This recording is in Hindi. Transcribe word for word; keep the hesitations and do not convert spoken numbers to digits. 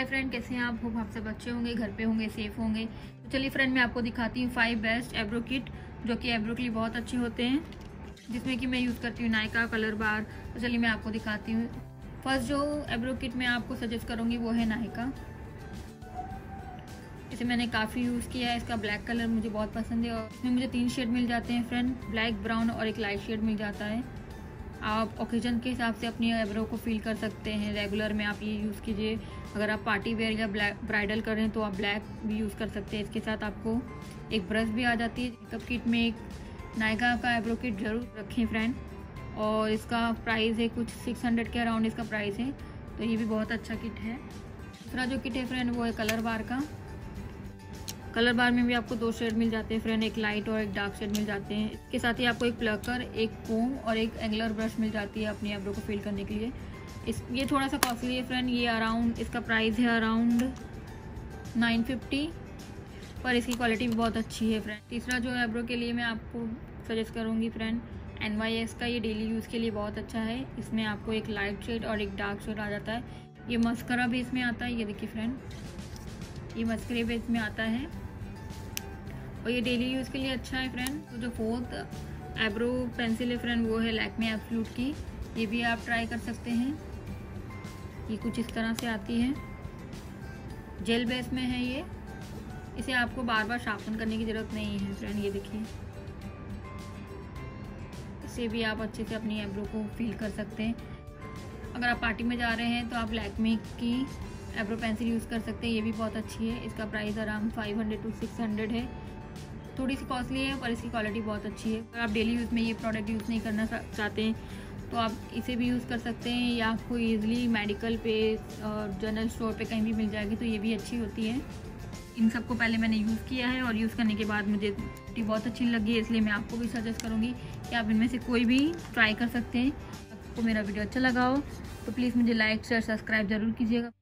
फ्रेंड, कैसे हैं आप? होप आप सब अच्छे होंगे, घर पे होंगे, सेफ होंगे। तो चलिए फ्रेंड, मैं आपको दिखाती हूँ फाइव बेस्ट एब्रो किट जो कि एब्रो के लिए बहुत अच्छे होते हैं, जिसमें कि मैं यूज़ करती हूँ नायका कलर बार। तो चलिए मैं आपको दिखाती हूँ। फर्स्ट जो एब्रो किट मैं आपको सजेस्ट करूँगी वो है नायका। इसे मैंने काफ़ी यूज़ किया है। इसका ब्लैक कलर मुझे बहुत पसंद है और इसमें मुझे तीन शेड मिल जाते हैं फ्रेंड, ब्लैक, ब्राउन और एक लाइट शेड मिल जाता है। आप ओकेजन के हिसाब से अपनी एब्रो को फिल कर सकते हैं। रेगुलर में आप ये यूज़ कीजिए। अगर आप पार्टी वेयर या ब्लैक ब्राइडल कर रहे हैं तो आप ब्लैक भी यूज़ कर सकते हैं। इसके साथ आपको एक ब्रश भी आ जाती है। मेकअप किट में एक नायका का एब्रो किट ज़रूर रखें फ्रेंड, और इसका प्राइस है कुछ सिक्स हंड्रेड के अराउंड इसका प्राइस है, तो ये भी बहुत अच्छा किट है। दूसरा जो किट है फ्रेंड वो है कलर बार का। कलर बार में भी आपको दो शेड मिल जाते हैं फ्रेंड, एक लाइट और एक डार्क शेड मिल जाते हैं। इसके साथ ही आपको एक प्लकर, एक कोम और एक एंगुलर ब्रश मिल जाती है अपनी एब्रो को फिल करने के लिए। इस ये थोड़ा सा कॉस्टली है फ्रेंड, ये अराउंड इसका प्राइस है अराउंड नाइन फिफ्टी, पर इसकी क्वालिटी भी बहुत अच्छी है फ्रेंड। तीसरा जो एब्रो के लिए मैं आपको सजेस्ट करूँगी फ्रेंड, एन वाई एस का। ये डेली यूज़ के लिए बहुत अच्छा है। इसमें आपको एक लाइट शेड और एक डार्क शेड आ जाता है। ये मस्करा भी इसमें आता है, ये देखिए फ्रेंड, ये मस्करे बेस में आता है और ये डेली यूज़ के लिए अच्छा है फ्रेंड। तो जो फोर्थ एब्रो पेंसिल है फ्रेंड वो है लैक्मे एब्सोल्यूट की। ये भी आप ट्राई कर सकते हैं। ये कुछ इस तरह से आती है, जेल बेस में है ये। इसे आपको बार बार शार्पन करने की ज़रूरत नहीं है फ्रेंड, ये देखिए। इससे भी आप अच्छे से अपनी एब्रो को फील कर सकते हैं। अगर आप पार्टी में जा रहे हैं तो आप लैक्मे की एब्रो पेंसिल यूज़ कर सकते हैं। ये भी बहुत अच्छी है। इसका price around five hundred to six hundred है। थोड़ी सी कॉस्टली है पर इसकी क्वालिटी बहुत अच्छी है। अगर आप डेली यूज़ में ये प्रोडक्ट यूज़ नहीं करना चाहते हैं तो आप इसे भी यूज़ कर सकते हैं, या आपको ईजिली मेडिकल पे और जनरल स्टोर पे कहीं भी मिल जाएगी, तो ये भी अच्छी होती है। इन सबको पहले मैंने यूज़ किया है और यूज़ करने के बाद मुझे बहुत अच्छी लगी है, इसलिए मैं आपको भी सजेस्ट करूँगी कि आप इनमें से कोई भी ट्राई कर सकते हैं। आपको मेरा वीडियो अच्छा लगा हो तो प्लीज़ मुझे लाइक शेयर सब्सक्राइब ज़रूर कीजिएगा।